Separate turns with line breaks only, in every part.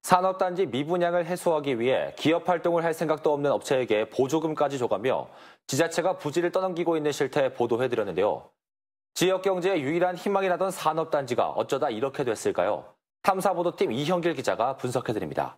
산업단지 미분양을 해소하기 위해 기업 활동을 할 생각도 없는 업체에게 보조금까지 줘가며 지자체가 부지를 떠넘기고 있는 실태 보도해드렸는데요. 지역 경제의 유일한 희망이라던 산업단지가 어쩌다 이렇게 됐을까요? 탐사보도팀 이형길 기자가 분석해드립니다.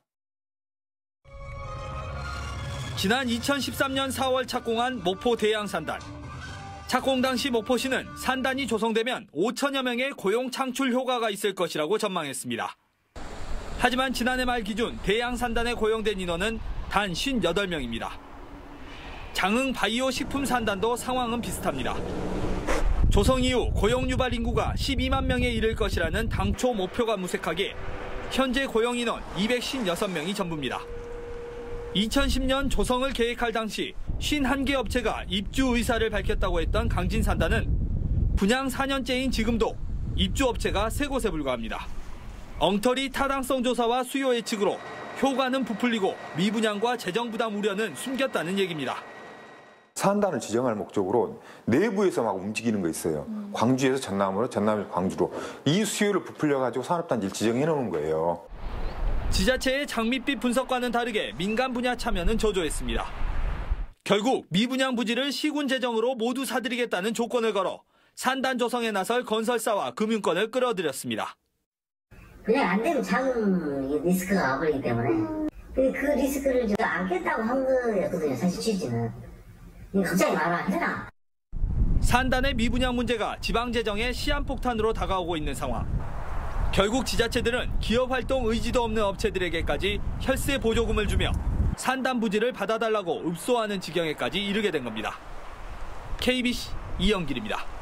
지난 2013년 4월 착공한 목포 대양산단. 착공 당시 목포시는 산단이 조성되면 5천여 명의 고용 창출 효과가 있을 것이라고 전망했습니다. 하지만 지난해 말 기준 대양산단에 고용된 인원은 단 58명입니다. 장흥 바이오 식품 산단도 상황은 비슷합니다. 조성 이후 고용 유발 인구가 12만 명에 이를 것이라는 당초 목표가 무색하게 현재 고용 인원 256명이 전부입니다. 2010년 조성을 계획할 당시 51개 업체가 입주 의사를 밝혔다고 했던 강진산단은 분양 4년째인 지금도 입주 업체가 3곳에 불과합니다. 엉터리 타당성 조사와 수요 예측으로 효과는 부풀리고 미분양과 재정 부담 우려는 숨겼다는 얘기입니다.
산단을 지정할 목적으로 내부에서 막 움직이는 거 있어요. 광주에서 전남으로, 전남에서 광주로. 이 수요를 부풀려가지고 산업단지를 지정해 놓은 거예요.
지자체의 장밋빛 분석과는 다르게 민간 분야 참여는 저조했습니다. 결국 미분양 부지를 시군 재정으로 모두 사들이겠다는 조건을 걸어 산단 조성에 나설 건설사와 금융권을 끌어들였습니다.
그냥 안 되면 작은 리스크가 와버리기 때문에 그 리스크를 안겠다고 한 거였거든요. 사실 취지는. 걱정이 많아 하잖아.
산단의 미분양 문제가 지방재정의 시한폭탄으로 다가오고 있는 상황. 결국 지자체들은 기업활동 의지도 없는 업체들에게까지 혈세 보조금을 주며 산단 부지를 받아달라고 읍소하는 지경에까지 이르게 된 겁니다. KBC 이형길입니다.